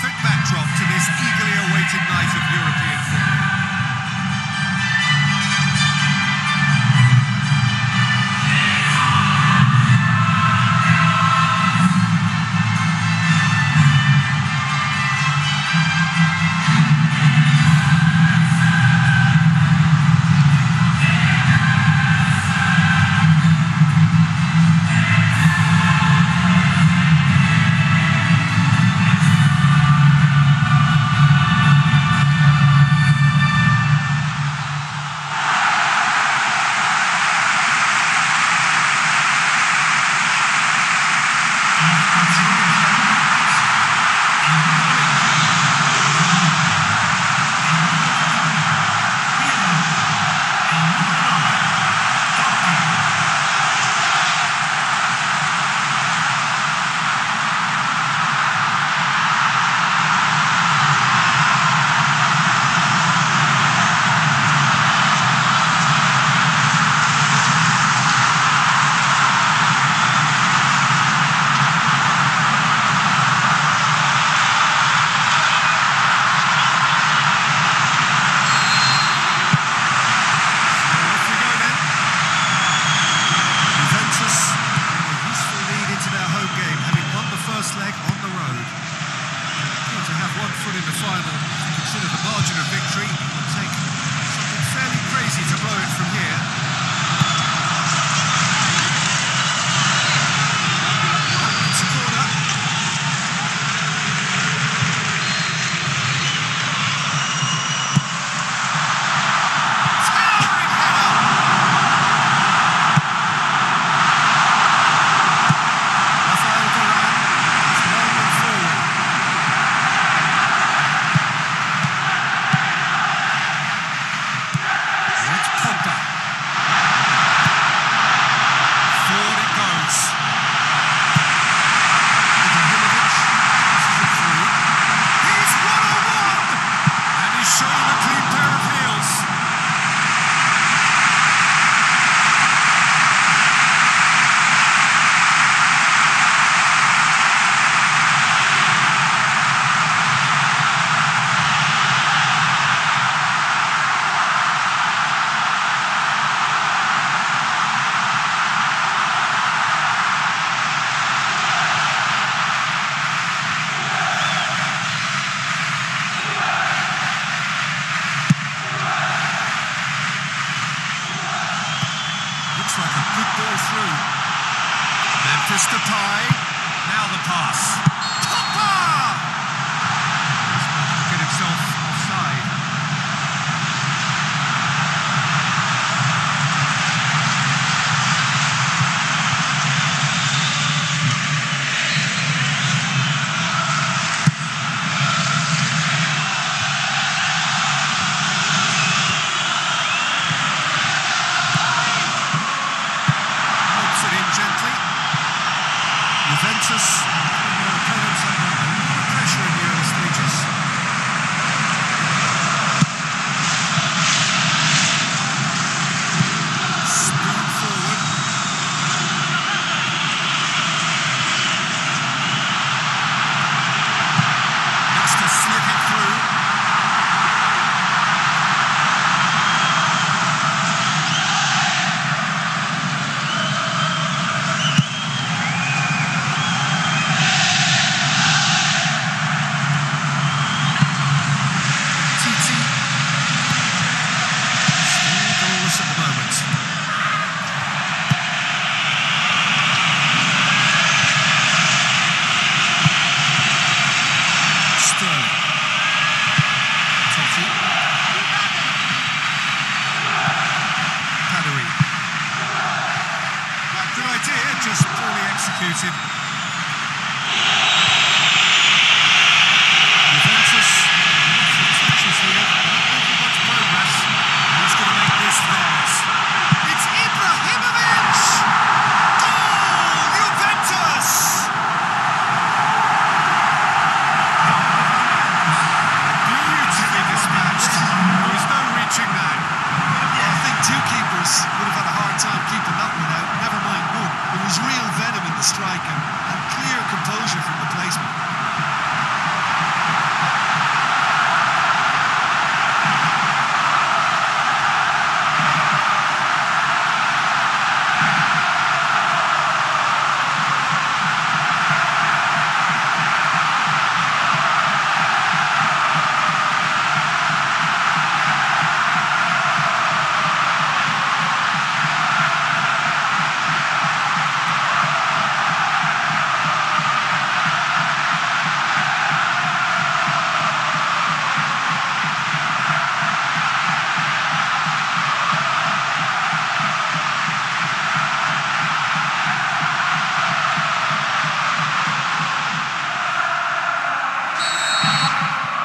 perfect backdrop to this eagerly awaited night of European football.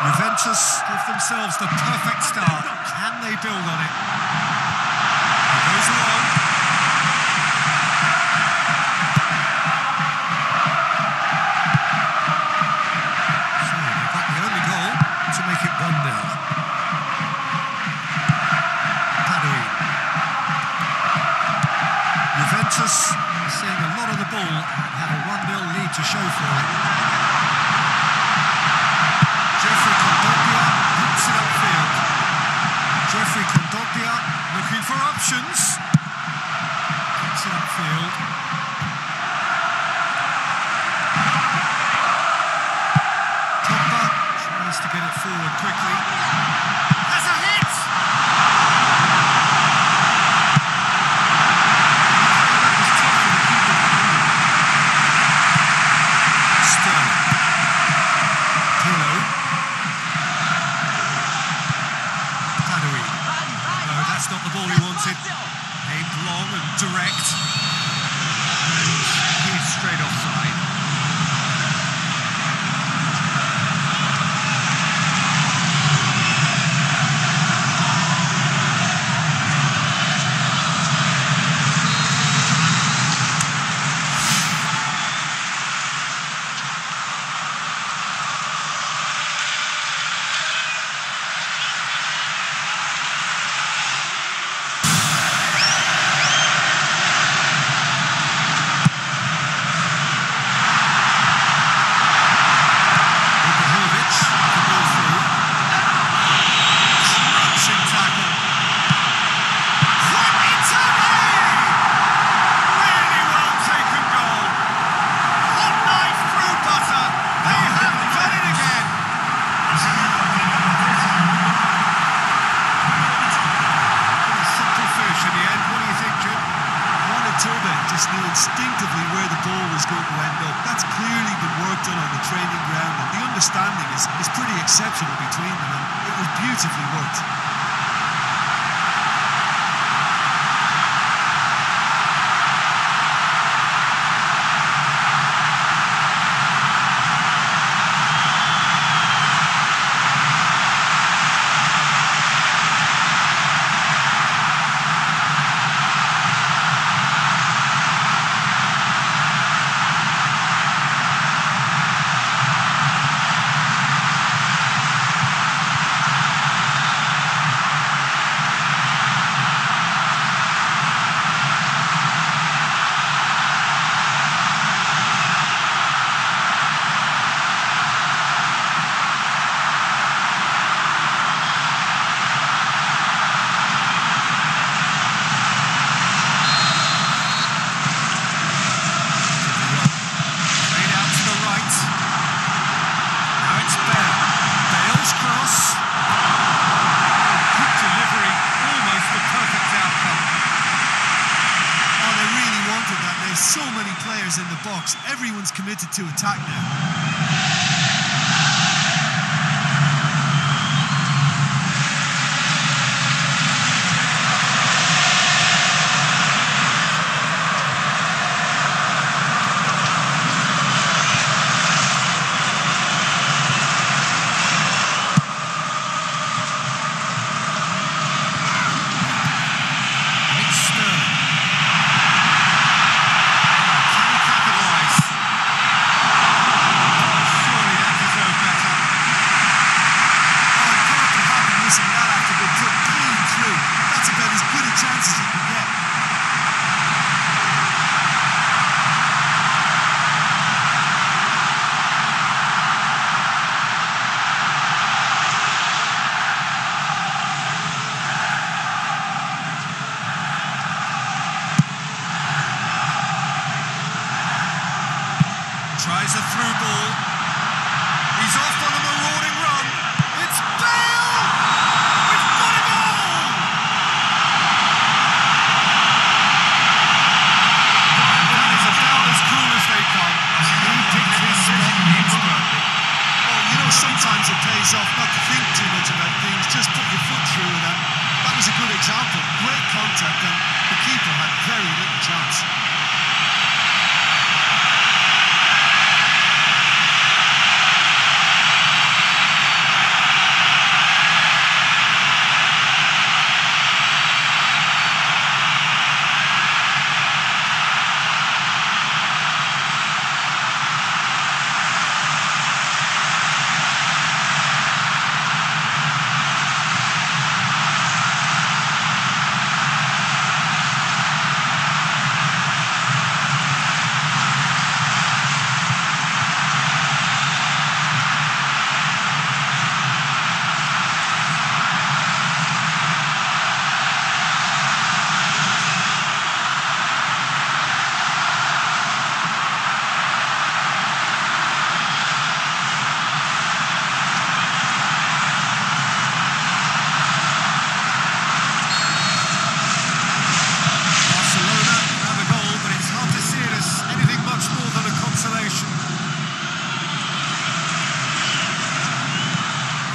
Juventus give themselves the perfect start. Can they build on it? He goes along. So they've got the only goal to make it 1-0. Padoui. Juventus seeing a lot of the ball and have a 1-0 lead to show for it. Geoffrey Kondogbia puts it upfield. Geoffrey Kondogbia looking for options. Puts it upfield. Pogba tries to get it forward quickly. Has a hit! Sterling. Pirlo. Padoui. No, that's not the ball he wanted. Aimed long and direct. And he's straight offside. Just knew instinctively where the ball was going to end up. That's clearly been worked on the training ground, and the understanding is pretty exceptional between them, and it was beautifully worked. So many players in the box, everyone's committed to attack now. Tries a through ball. He's off on a marauding run. It's Bale! We've got a goal! That is about as cool as they come. He picked his spot expertly. Well, you know, sometimes it pays off not to think too much about things, just put your foot through it, and that was a good example. Great contact, and the keeper had very little chance.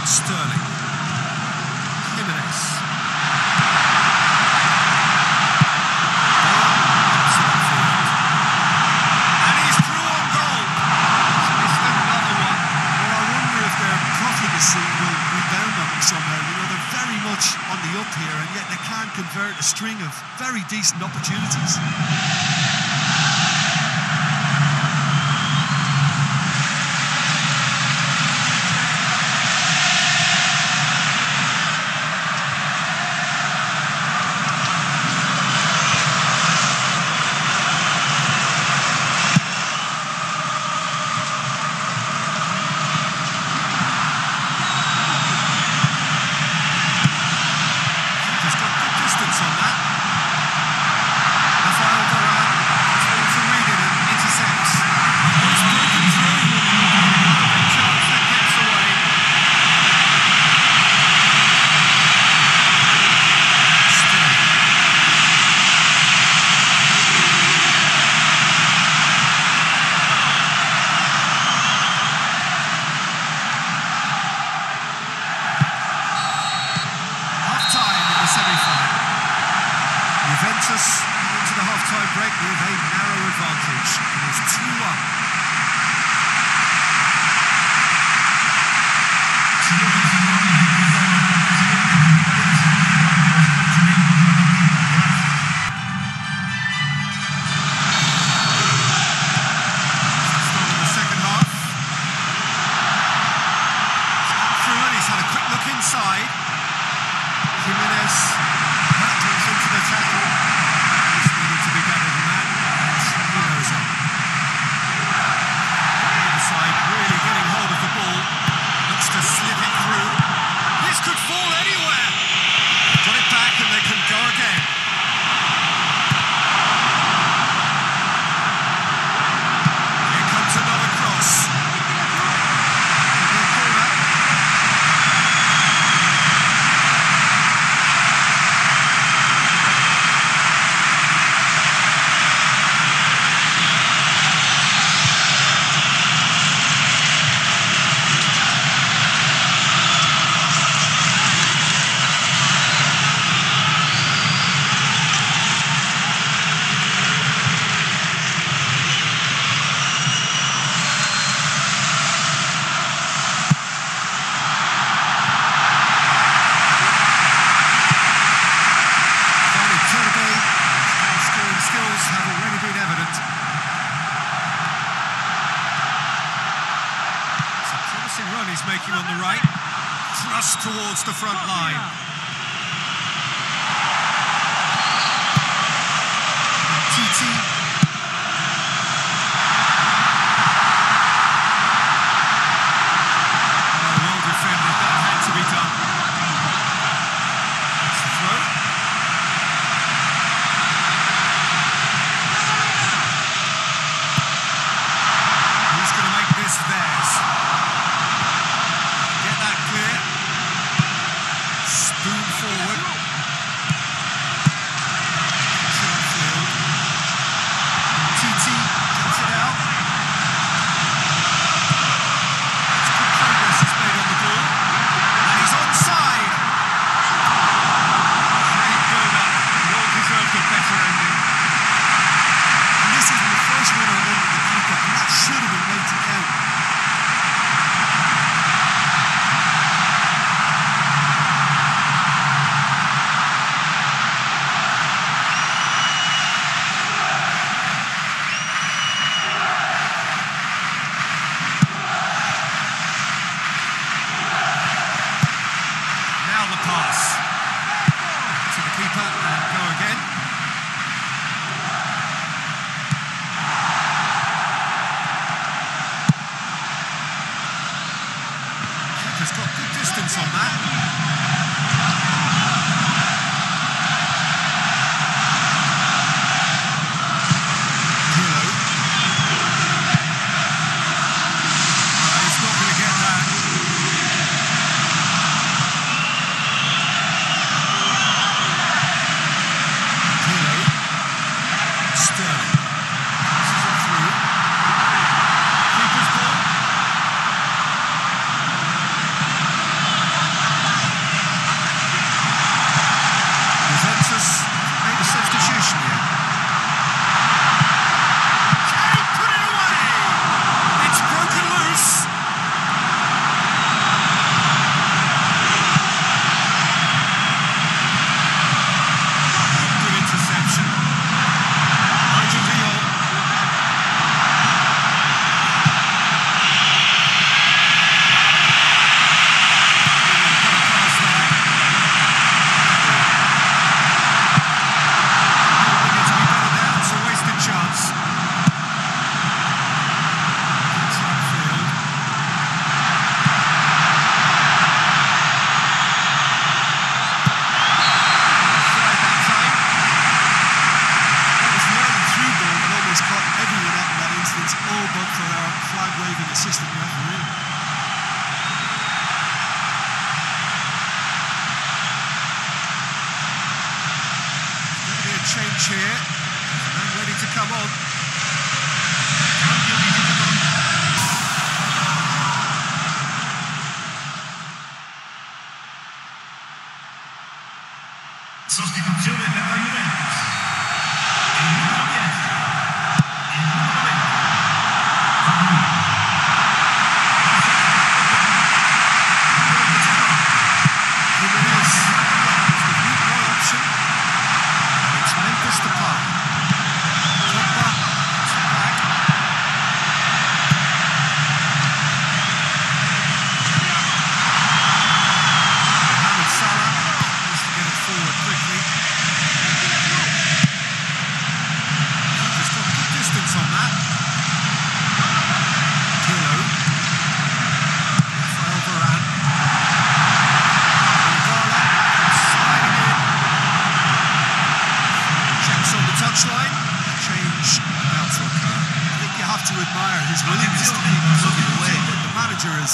Sterling. Jimenez. And he's through on goal. Missed another one. Well, I wonder if their profligacy will rebound on them somehow. You know, they're very much on the up here, and yet they can't convert a string of very decent opportunities. Juventus into the half-time break with a narrow advantage. It is 2-1. Start of the second half. He's through and he's had a quick look inside. Jimenez battles into the tackle. He's needed to be better than that. He knows it. The other side really getting hold of the ball. Looks to slip it through. This could fall anywhere. Got it back and they can go again. Here comes another cross. Could be a corner. Run he's making on the right, thrust towards the front line. Titi. Oh, well defended, that had to be done. That's the throw. Who's going to make this theirs? Spoon forward. Field. Titi cuts it out. It's good progress he's made on the ball. And he's onside. Craig Goda well deserved a better ending. And this isn't the first win on one with the keeper, and that should have been made to count. Pass to the keeper and go again. Keeper's got good distance on that. He's not going to get that. Sterling. Passes it through. Keeper's ball. change here. And ready to come on. Sostituzione per la Juventus. Il numero 10. Il numero 20. Jimenez is the weak one option. And it's Memphis Depay. Pogba gets it back. Mohamed Salah needs to get it forward quickly. Just got good distance on that. Pirlo. Rafael Varane. Dybala sliding in. Checks on the touchline. Change about to occur. I think you have to admire his willingness to keep plugging away, but the manager is...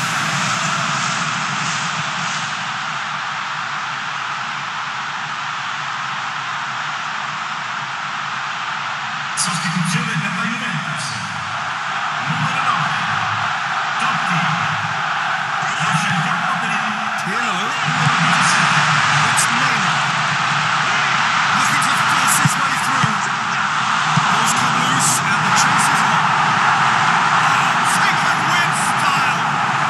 Sostituzione per la Juventus. Numero 9. Totti. Lascia il campo per il Pirlo. numero 17. It's Neymar. Looking to force his way through. Ball's come loose and the chase is on. Taken with style.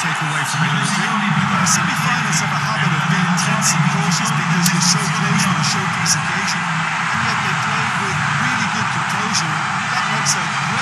take away from it, Well, semi-finals have a habit of being tense and cautious because you're so close to a showpiece occasion, and yet they play with really good composure. That makes a great